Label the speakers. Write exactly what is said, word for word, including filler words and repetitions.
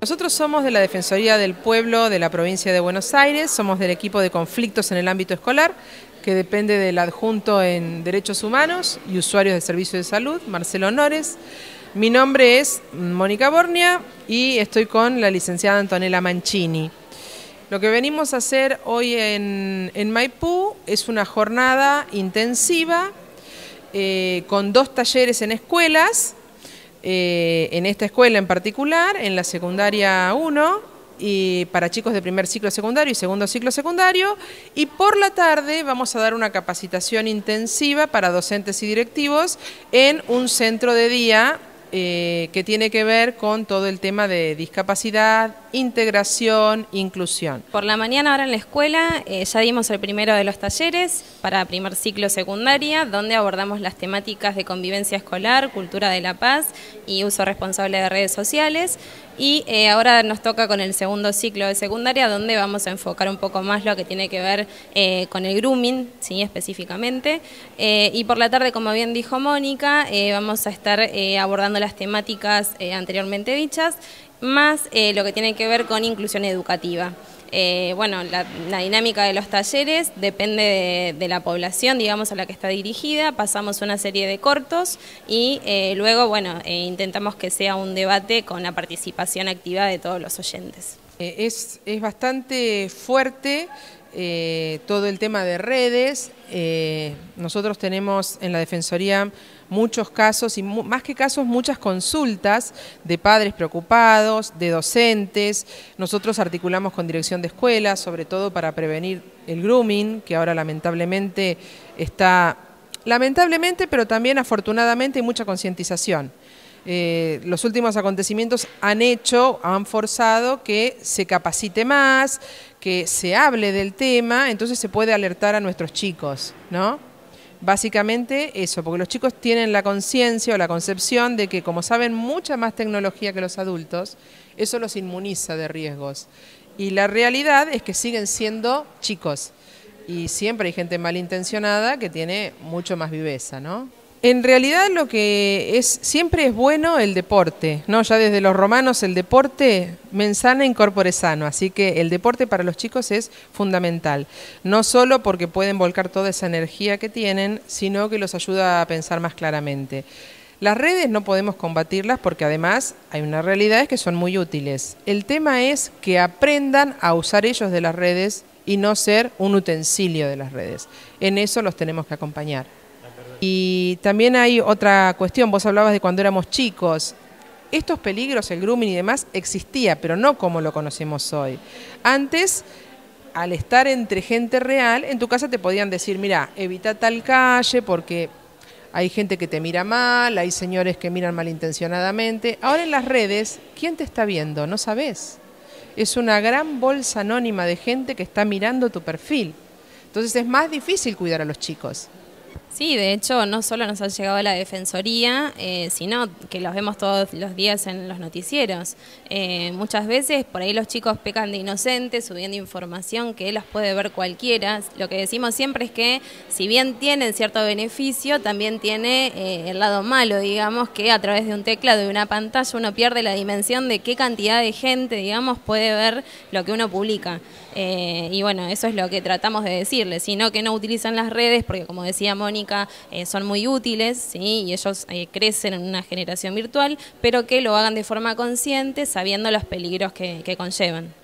Speaker 1: Nosotros somos de la Defensoría del Pueblo de la provincia de Buenos Aires, somos del equipo de conflictos en el ámbito escolar, que depende del adjunto en Derechos Humanos y Usuarios de Servicio de Salud, Marcelo Honores. Mi nombre es Mónica Bornia y estoy con la licenciada Antonella Mancini. Lo que venimos a hacer hoy en, en Maipú es una jornada intensiva eh, con dos talleres en escuelas, eh, en esta escuela en particular, en la secundaria uno, y para chicos de primer ciclo secundario y segundo ciclo secundario, y por la tarde vamos a dar una capacitación intensiva para docentes y directivos en un centro de día eh, que tiene que ver con todo el tema de discapacidad, integración, inclusión.
Speaker 2: Por la mañana ahora en la escuela eh, ya dimos el primero de los talleres para primer ciclo secundaria, donde abordamos las temáticas de convivencia escolar, cultura de la paz y uso responsable de redes sociales. Y eh, ahora nos toca con el segundo ciclo de secundaria, donde vamos a enfocar un poco más lo que tiene que ver eh, con el grooming, ¿sí? Específicamente. Eh, y por la tarde, como bien dijo Mónica, eh, vamos a estar eh, abordando las temáticas eh, anteriormente dichas, más eh, lo que tiene que ver con inclusión educativa. Eh, bueno, la, la dinámica de los talleres depende de, de la población, digamos, a la que está dirigida. Pasamos una serie de cortos y eh, luego, bueno, eh, intentamos que sea un debate con la participación activa de todos los oyentes.
Speaker 1: Eh, es, es bastante fuerte eh, todo el tema de redes. Eh, nosotros tenemos en la Defensoría muchos casos, y mu más que casos, muchas consultas de padres preocupados, de docentes. Nosotros articulamos con dirección de escuelas, sobre todo para prevenir el grooming, que ahora lamentablemente está, lamentablemente, pero también afortunadamente hay mucha concientización. Eh, los últimos acontecimientos han hecho, han forzado que se capacite más, que se hable del tema, entonces se puede alertar a nuestros chicos, ¿no? Básicamente eso, porque los chicos tienen la conciencia o la concepción de que como saben mucha más tecnología que los adultos, eso los inmuniza de riesgos. Y la realidad es que siguen siendo chicos y siempre hay gente malintencionada que tiene mucho más viveza, ¿no? En realidad lo que es siempre es bueno el deporte, ¿no? Ya desde los romanos el deporte mens sana in corpore sano, así que el deporte para los chicos es fundamental, no solo porque pueden volcar toda esa energía que tienen, sino que los ayuda a pensar más claramente. Las redes no podemos combatirlas porque además hay una realidad es que son muy útiles. El tema es que aprendan a usar ellos de las redes y no ser un utensilio de las redes. En eso los tenemos que acompañar. Y también hay otra cuestión, vos hablabas de cuando éramos chicos. Estos peligros, el grooming y demás, existía, pero no como lo conocemos hoy. Antes, al estar entre gente real, en tu casa te podían decir, mira, evita tal calle porque hay gente que te mira mal, hay señores que miran malintencionadamente. Ahora en las redes, ¿quién te está viendo? No sabés. Es una gran bolsa anónima de gente que está mirando tu perfil. Entonces es más difícil cuidar a los chicos.
Speaker 2: Sí, de hecho, no solo nos ha llegado a la Defensoría, eh, sino que los vemos todos los días en los noticieros. Eh, muchas veces por ahí los chicos pecan de inocentes, subiendo información que las puede ver cualquiera. Lo que decimos siempre es que, si bien tienen cierto beneficio, también tiene eh, el lado malo, digamos, que a través de un teclado y una pantalla uno pierde la dimensión de qué cantidad de gente, digamos, puede ver lo que uno publica. Eh, y bueno, eso es lo que tratamos de decirles, sino que no utilizan las redes porque, como decía Mónica, eh, son muy útiles, ¿sí? Y ellos eh, crecen en una generación virtual, pero que lo hagan de forma consciente, sabiendo los peligros que, que conllevan.